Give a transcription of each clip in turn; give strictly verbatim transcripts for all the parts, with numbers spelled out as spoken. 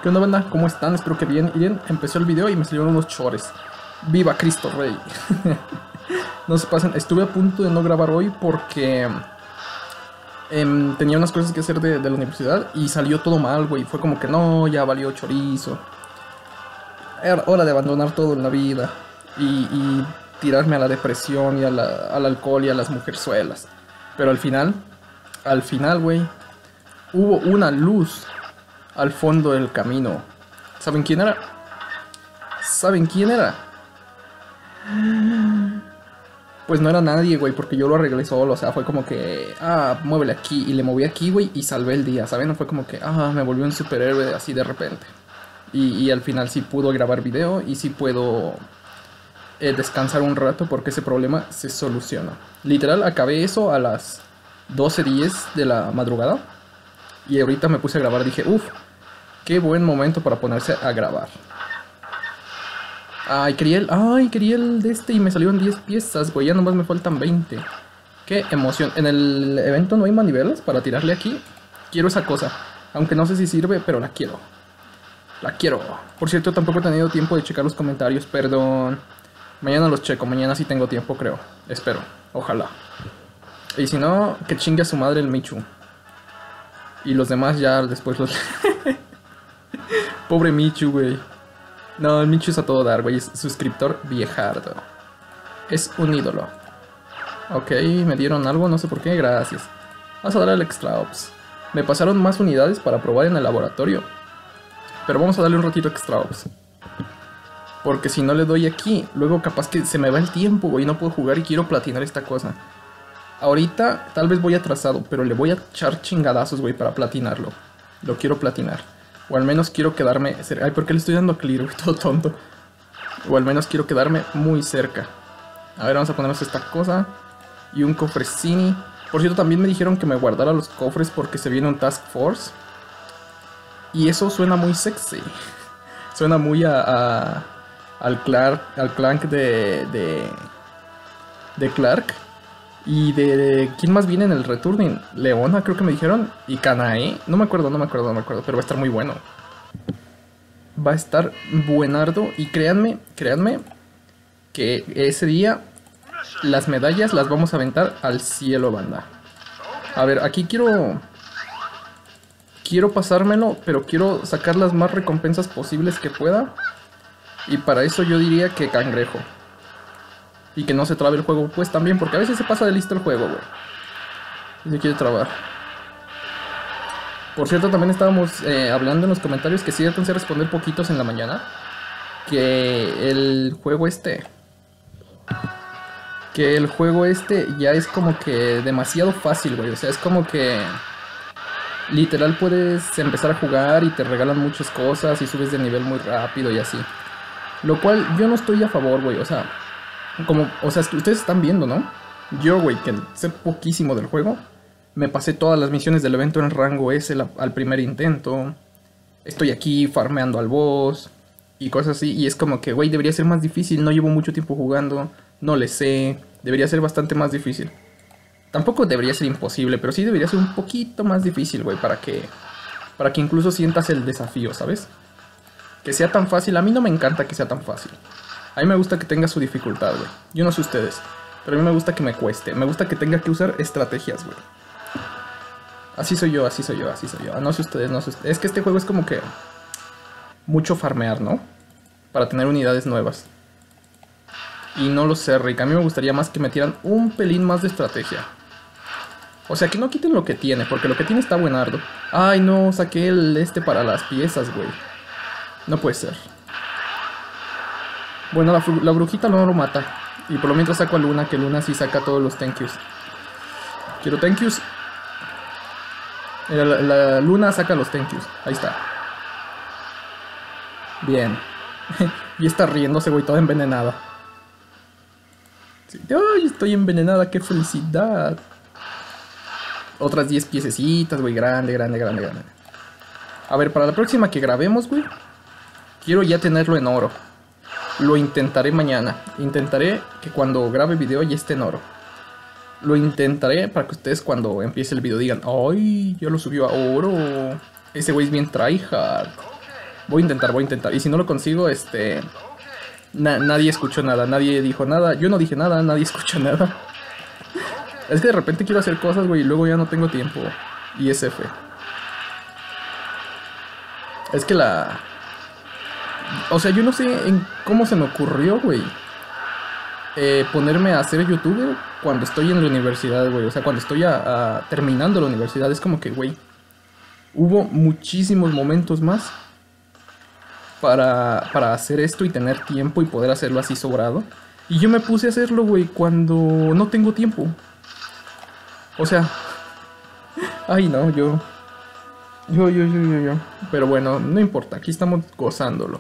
¿Qué onda, banda? ¿Cómo están? Espero que bien. Miren, empezó el video y me salieron unos chores. ¡Viva Cristo Rey! No se pasen. Estuve a punto de no grabar hoy porque eh, tenía unas cosas que hacer de, de la universidad y salió todo mal, güey. Fue como que no, ya valió chorizo. Era hora de abandonar todo en la vida y, y tirarme a la depresión y a la, al alcohol y a las mujerzuelas. Pero al final, al final, güey, hubo una luz al fondo del camino. ¿Saben quién era? ¿Saben quién era? Pues no era nadie, güey, porque yo lo arreglé solo. O sea, fue como que, ah, muévele aquí. Y le moví aquí, güey, y salvé el día, ¿saben? No fue como que, ah, me volvió un superhéroe así de repente. Y, y al final sí pudo grabar video y sí puedo eh, descansar un rato porque ese problema se soluciona. Literal, acabé eso a las doce diez de la madrugada. Y ahorita me puse a grabar, dije, uff, qué buen momento para ponerse a grabar. Ay, quería el, ay, quería el de este y me salieron diez piezas, güey, ya nomás me faltan veinte. Qué emoción. En el evento no hay manivelas para tirarle aquí. Quiero esa cosa, aunque no sé si sirve, pero la quiero. La quiero. Por cierto, tampoco he tenido tiempo de checar los comentarios, perdón. Mañana los checo, mañana sí tengo tiempo, creo. Espero, ojalá. Y si no, que chingue a su madre el Michu. Y los demás ya después los... Pobre Michu, güey. No, el Michu es a todo dar, güey. Es suscriptor viejardo. Es un ídolo. Ok, me dieron algo, no sé por qué, gracias. Vamos a dar al Extra Ops. Me pasaron más unidades para probar en el laboratorio. Pero vamos a darle un ratito Extra Ops. Porque si no le doy aquí, luego capaz que se me va el tiempo, güey. No puedo jugar y quiero platinar esta cosa. Ahorita tal vez voy atrasado, pero le voy a echar chingadazos, güey, para platinarlo. Lo quiero platinar. O al menos quiero quedarme... Ay, ¿por qué le estoy dando clear, güey? Todo tonto. O al menos quiero quedarme muy cerca. A ver, vamos a ponernos esta cosa. Y un cofrecini. Por cierto, también me dijeron que me guardara los cofres porque se viene un Task Force. Y eso suena muy sexy. Suena muy a... a al Clark, al Clank de... de... de Clark. Y de, de... ¿quién más viene en el Returning? Leona, creo que me dijeron. Y Kanae. No me acuerdo, no me acuerdo, no me acuerdo. Pero va a estar muy bueno. Va a estar buenardo. Y créanme, créanme, que ese día las medallas las vamos a aventar al cielo, banda. A ver, aquí quiero... Quiero pasármelo, pero quiero sacar las más recompensas posibles que pueda. Y para eso yo diría que cangrejo. Y que no se trabe el juego, pues también, porque a veces se pasa de listo el juego, güey. Y se quiere trabar. Por cierto, también estábamos eh, hablando en los comentarios que sí alcancé a responder poquitos en la mañana. Que el juego este... Que el juego este ya es como que demasiado fácil, güey. O sea, es como que... literal puedes empezar a jugar y te regalan muchas cosas y subes de nivel muy rápido y así. Lo cual yo no estoy a favor, güey, o sea... Como, o sea, ustedes están viendo, ¿no? Yo, güey, que sé poquísimo del juego, me pasé todas las misiones del evento en rango S la, al primer intento. Estoy aquí farmeando al boss y cosas así. Y es como que, güey, debería ser más difícil. No llevo mucho tiempo jugando, no le sé. Debería ser bastante más difícil. Tampoco debería ser imposible, pero sí debería ser un poquito más difícil, güey, para que, para que incluso sientas el desafío, ¿sabes? Que sea tan fácil. A mí no me encanta que sea tan fácil. A mí me gusta que tenga su dificultad, güey. Yo no sé ustedes, pero a mí me gusta que me cueste. Me gusta que tenga que usar estrategias, güey. Así soy yo, así soy yo, así soy yo. Ah, no sé ustedes, no sé ustedes. Es que este juego es como que... mucho farmear, ¿no? Para tener unidades nuevas. Y no lo sé, Rick. A mí me gustaría más que metieran un pelín más de estrategia. O sea, que no quiten lo que tiene, porque lo que tiene está buenardo. Ay, no, saqué el este para las piezas, güey. No puede ser. Bueno, la, la brujita no lo mata. Y por lo mientras saco a Luna, que Luna sí saca todos los thank yous. Quiero thank yous. La, la Luna saca los thank yous. Ahí está. Bien. Y está riéndose, güey, toda envenenada. Sí. ¡Ay, estoy envenenada! ¡Qué felicidad! Otras diez piececitas, güey. Grande, grande, grande, grande. A ver, para la próxima que grabemos, güey, quiero ya tenerlo en oro. Lo intentaré mañana. Intentaré que cuando grabe video ya esté en oro. Lo intentaré para que ustedes cuando empiece el video digan: ¡ay, ya lo subió a oro! Ese güey es bien tryhard. Voy a intentar, voy a intentar. Y si no lo consigo, este... Na nadie escuchó nada, nadie dijo nada. Yo no dije nada, nadie escuchó nada. Es que de repente quiero hacer cosas, güey, y luego ya no tengo tiempo. Y es F. Es que la... O sea, yo no sé en cómo se me ocurrió, güey. Eh, ponerme a ser youtuber cuando estoy en la universidad, güey. O sea, cuando estoy a, a, terminando la universidad. Es como que, güey, hubo muchísimos momentos más para, para hacer esto y tener tiempo y poder hacerlo así sobrado. Y yo me puse a hacerlo, güey, cuando no tengo tiempo. O sea... Ay, no, yo... Yo, yo, yo, yo, yo. Pero bueno, no importa, aquí estamos gozándolo.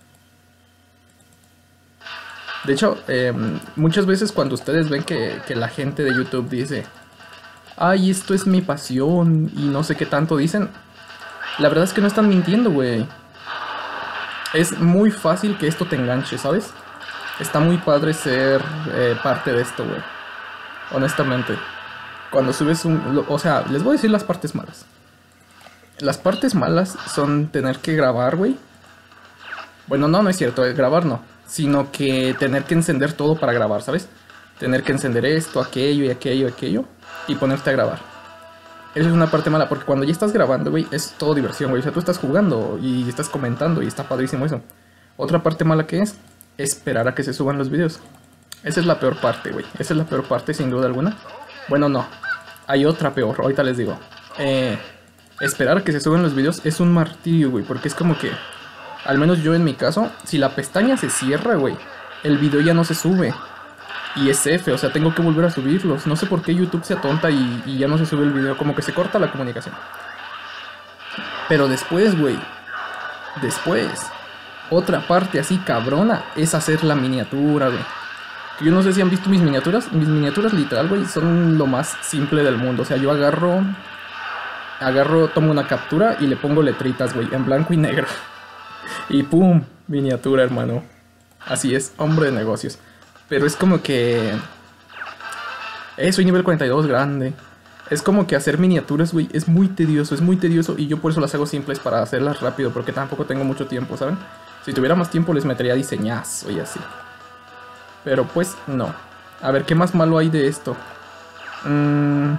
De hecho, eh, muchas veces cuando ustedes ven que, que la gente de YouTube dice, ay, esto es mi pasión y no sé qué tanto dicen, la verdad es que no están mintiendo, güey. Es muy fácil que esto te enganche, ¿sabes? Está muy padre ser eh, parte de esto, güey. Honestamente. Cuando subes un... O sea, les voy a decir las partes malas. Las partes malas son tener que grabar, güey. Bueno, no, no es cierto, grabar no. Sino que tener que encender todo para grabar, ¿sabes? Tener que encender esto, aquello y aquello, aquello. Y ponerte a grabar. Esa es una parte mala, porque cuando ya estás grabando, güey, es todo diversión, güey. O sea, tú estás jugando y estás comentando y está padrísimo eso. Otra parte mala que es, esperar a que se suban los videos. Esa es la peor parte, güey. Esa es la peor parte, sin duda alguna. Bueno, no. Hay otra peor, ahorita les digo. Eh... Esperar a que se suban los videos es un martirio, güey, porque es como que, al menos yo en mi caso, si la pestaña se cierra, güey, el video ya no se sube. Y es F, o sea, tengo que volver a subirlos. No sé por qué YouTube se atonta y, y ya no se sube el video, como que se corta la comunicación. Pero después, güey, después, otra parte así cabrona es hacer la miniatura, güey. Yo no sé si han visto mis miniaturas. Mis miniaturas literal, güey, son lo más simple del mundo. O sea, yo agarro... Agarro, tomo una captura y le pongo letritas, güey, en blanco y negro. Y pum, miniatura, hermano. Así es, hombre de negocios. Pero es como que... Eh, soy nivel cuarenta y dos, grande. Es como que hacer miniaturas, güey, es muy tedioso, es muy tedioso. Y yo por eso las hago simples, para hacerlas rápido, porque tampoco tengo mucho tiempo, ¿saben? Si tuviera más tiempo les metería diseñazo y así. Pero pues, no. A ver, ¿qué más malo hay de esto? Mmm...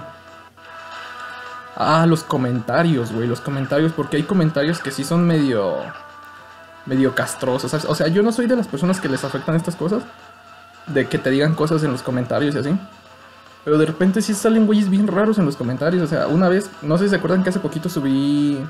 Ah, los comentarios, güey, los comentarios, porque hay comentarios que sí son medio... Medio castrosos, ¿sabes? O sea, yo no soy de las personas que les afectan estas cosas. De que te digan cosas en los comentarios y así. Pero de repente sí salen güeyes bien raros en los comentarios. O sea, una vez, no sé si se acuerdan que hace poquito subí...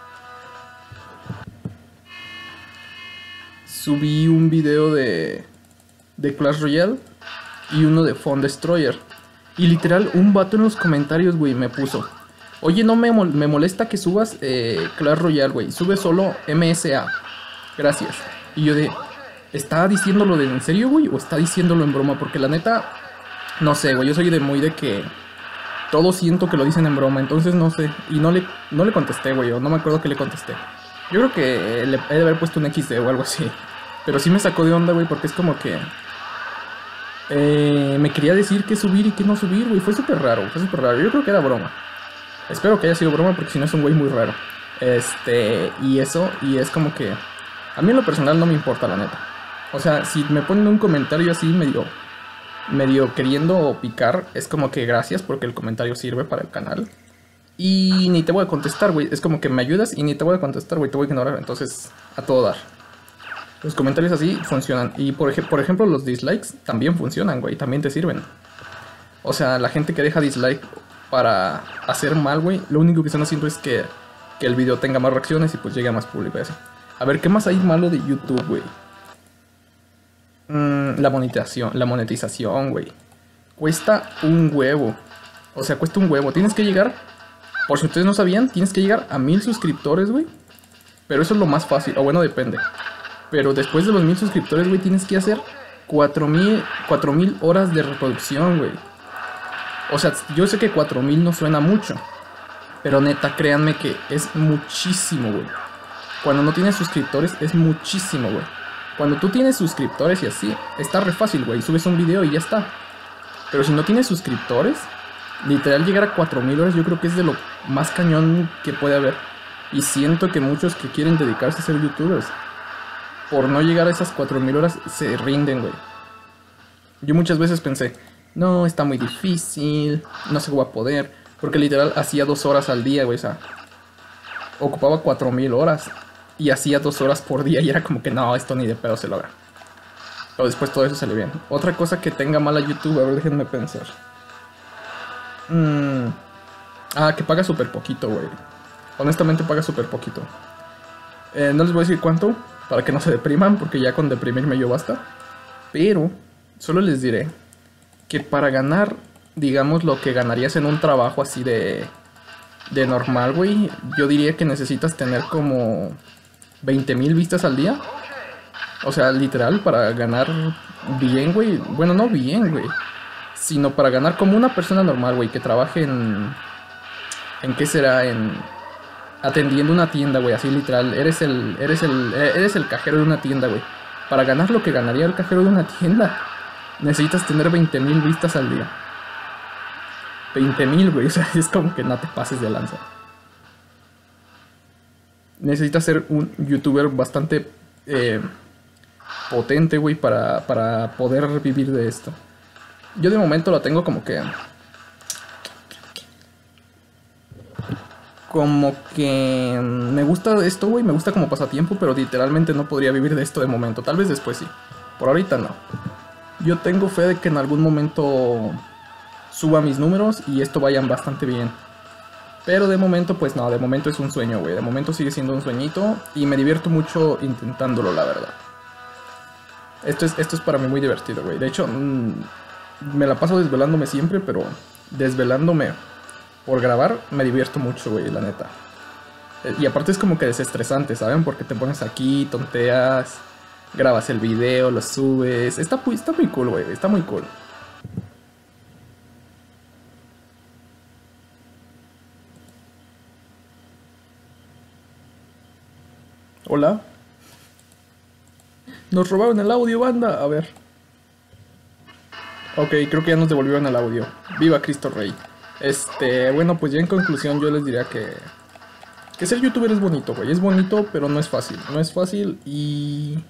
Subí un video de... De Clash Royale. Y uno de Phone Destroyer. Y literal, un vato en los comentarios, güey, me puso... Oye, no me, mol me molesta que subas eh, Clash Royale, güey. Sube solo M S A. Gracias. Y yo de... ¿Está diciéndolo de en serio, güey? ¿O está diciéndolo en broma? Porque la neta... No sé, güey. Yo soy de muy de que... Todo siento que lo dicen en broma. Entonces no sé. Y no le, no le contesté, güey. O no me acuerdo que le contesté. Yo creo que le he de haber puesto un equis de o algo así. Pero sí me sacó de onda, güey. Porque es como que... Eh, me quería decir qué subir y qué no subir, güey. Fue súper raro. Fue súper raro. Yo creo que era broma. Espero que haya sido broma, porque si no es un güey muy raro. Este, y eso, y es como que... A mí en lo personal no me importa, la neta. O sea, si me ponen un comentario así medio... Medio queriendo picar, es como que gracias, porque el comentario sirve para el canal. Y ni te voy a contestar, güey. Es como que me ayudas y ni te voy a contestar, güey. Te voy a ignorar, entonces, a todo dar. Los comentarios así funcionan. Y por, ej por ejemplo, los dislikes también funcionan, güey. También te sirven. O sea, la gente que deja dislike... para hacer mal, güey, lo único que están haciendo es que, que el video tenga más reacciones y pues llegue a más público. Eso. A ver, ¿qué más hay malo de YouTube, güey? Mm, la monetización, la monetización, güey. Cuesta un huevo. O sea, cuesta un huevo. Tienes que llegar, por si ustedes no sabían, tienes que llegar a mil suscriptores, güey. Pero eso es lo más fácil, o bueno, depende. Pero después de los mil suscriptores, güey, tienes que hacer cuatro mil horas de reproducción, güey. O sea, yo sé que cuatro mil no suena mucho, pero neta, créanme que es muchísimo, güey. Cuando no tienes suscriptores, es muchísimo, güey. Cuando tú tienes suscriptores y así, está re fácil, güey. Subes un video y ya está. Pero si no tienes suscriptores, literal llegar a cuatro mil horas yo creo que es de lo más cañón que puede haber. Y siento que muchos que quieren dedicarse a ser youtubers, por no llegar a esas cuatro mil horas, se rinden, güey. Yo muchas veces pensé, no, está muy difícil, no se va a poder. Porque literal hacía dos horas al día, güey, o sea, ocupaba cuatro mil horas. Y hacía dos horas por día y era como que no, esto ni de pedo se logra. Pero después todo eso sale bien. Otra cosa que tenga mala YouTube, a ver, déjenme pensar. Mm. Ah, que paga súper poquito, güey. Honestamente paga súper poquito. Eh, no les voy a decir cuánto, para que no se depriman, porque ya con deprimirme yo basta. Pero solo les diré que para ganar, digamos, lo que ganarías en un trabajo así de, de normal, güey, yo diría que necesitas tener como veinte mil vistas al día. O sea, literal, para ganar bien, güey. Bueno, no bien, güey. Sino para ganar como una persona normal, güey. Que trabaje en... ¿En qué será? En... Atendiendo una tienda, güey. Así literal. Eres el... Eres el... Eres el cajero de una tienda, güey. Para ganar lo que ganaría el cajero de una tienda, necesitas tener veinte mil vistas al día. veinte mil, güey. O sea, es como que no te pases de lanza. Necesitas ser un youtuber bastante... Eh, potente, güey, para, para poder vivir de esto. Yo de momento lo tengo como que... Como que... Me gusta esto, güey, me gusta como pasatiempo, pero literalmente no podría vivir de esto de momento. Tal vez después sí. Por ahorita no. Yo tengo fe de que en algún momento suba mis números y esto vayan bastante bien. Pero de momento, pues no, de momento es un sueño, güey. De momento sigue siendo un sueñito y me divierto mucho intentándolo, la verdad. Esto es, esto es para mí muy divertido, güey. De hecho, mmm, me la paso desvelándome siempre, pero desvelándome por grabar me divierto mucho, güey, la neta. Y aparte es como que desestresante, ¿saben? Porque te pones aquí, tonteas, grabas el video, lo subes. Está, está muy cool, güey, está muy cool. Hola. Nos robaron el audio, banda. A ver. Ok, creo que ya nos devolvieron el audio. Viva Cristo Rey. Este, bueno, pues ya en conclusión yo les diría que... Que ser youtuber es bonito, güey. Es bonito, pero no es fácil. No es fácil y...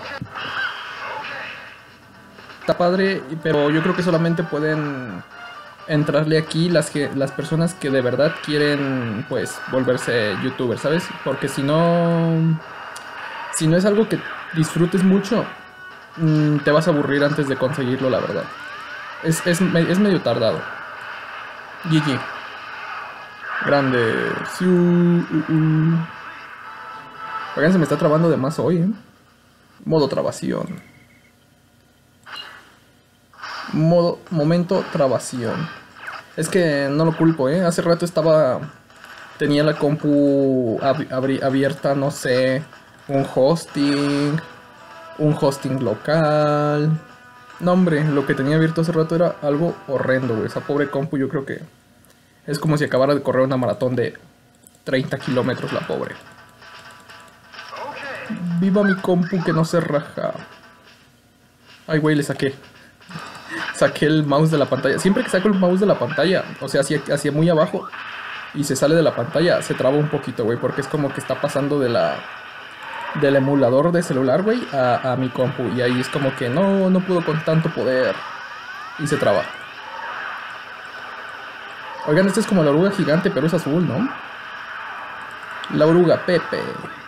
Está padre, pero yo creo que solamente pueden entrarle aquí las, que, las personas que de verdad quieren, pues, volverse youtubers, ¿sabes? Porque si no... Si no es algo que disfrutes mucho, mmm, te vas a aburrir antes de conseguirlo, la verdad. Es, es, es medio tardado. G G. Grande. Sí, uh, uh. Oigan, se me está trabando de más hoy, ¿eh? Modo trabación. Modo, momento trabación. Es que no lo culpo, ¿eh? Hace rato estaba... Tenía la compu ab ab abierta, no sé... Un hosting... Un hosting local... No, hombre, lo que tenía abierto hace rato era algo horrendo, güey. Esa pobre compu yo creo que... Es como si acabara de correr una maratón de treinta kilómetros la pobre. Viva mi compu que no se raja. Ay, güey, le saqué. Saqué el mouse de la pantalla. Siempre que saco el mouse de la pantalla, o sea, hacia, hacia muy abajo y se sale de la pantalla, se traba un poquito, güey. Porque es como que está pasando de la... Del emulador de celular, güey, a, a mi compu. Y ahí es como que no, no puedo con tanto poder. Y se traba. Oigan, esta es como la oruga gigante, pero es azul, ¿no? La oruga Pepe.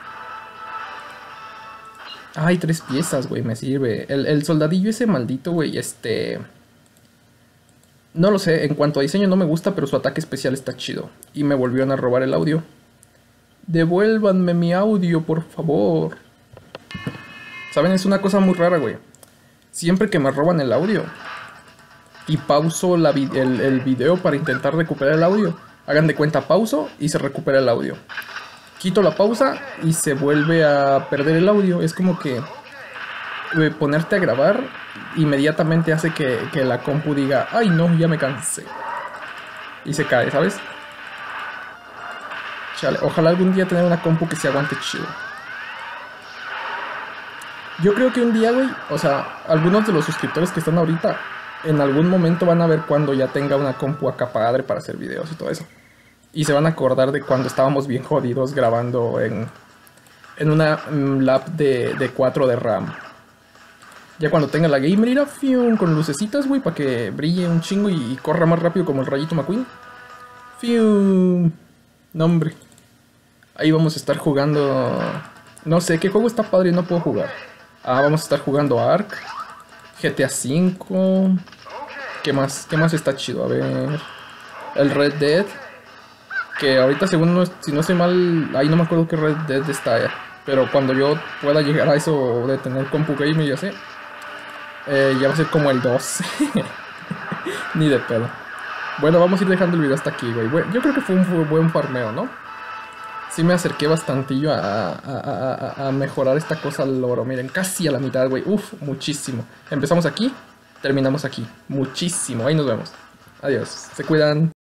Ay, tres piezas, güey, me sirve. El, el soldadillo ese maldito, güey, este... No lo sé, en cuanto a diseño no me gusta, pero su ataque especial está chido. Y me volvieron a robar el audio. Devuélvanme mi audio, por favor. ¿Saben? Es una cosa muy rara, güey. Siempre que me roban el audio y pauso la vi el, el video para intentar recuperar el audio, hagan de cuenta, pauso y se recupera el audio. Quito la pausa y se vuelve a perder el audio. Es como que eh, ponerte a grabar inmediatamente hace que, que la compu diga, ay no, ya me cansé. Y se cae, ¿sabes? Chale, ojalá algún día tener una compu que se aguante chido. Yo creo que un día, güey, o sea, algunos de los suscriptores que están ahorita, en algún momento van a ver cuando ya tenga una compu acá padre para hacer videos y todo eso. Y se van a acordar de cuando estábamos bien jodidos grabando en, en una mm, lap de, de cuatro de RAM. Ya cuando tenga la gamer irá fium, con lucecitas, güey, para que brille un chingo y, y corra más rápido como el Rayito McQueen. Fium. No, hombre. Ahí vamos a estar jugando... No sé, ¿qué juego está padre y no puedo jugar? Ah, vamos a estar jugando Ark, G T A cinco. ¿Qué más? ¿Qué más está chido? A ver... El Red Dead. Que ahorita, según no, si no estoy mal, ahí no me acuerdo qué Red Dead está ya. Pero cuando yo pueda llegar a eso de tener compu gamer, ya sé, eh, ya va a ser como el dos. Ni de pedo. Bueno, vamos a ir dejando el video hasta aquí, güey. Bueno, yo creo que fue un fu- buen farmeo, ¿no? Sí me acerqué bastantillo a, a, a, a- a mejorar esta cosa al oro. Miren, casi a la mitad, güey. Uf, muchísimo. Empezamos aquí, terminamos aquí. Muchísimo. Ahí nos vemos. Adiós. Se cuidan.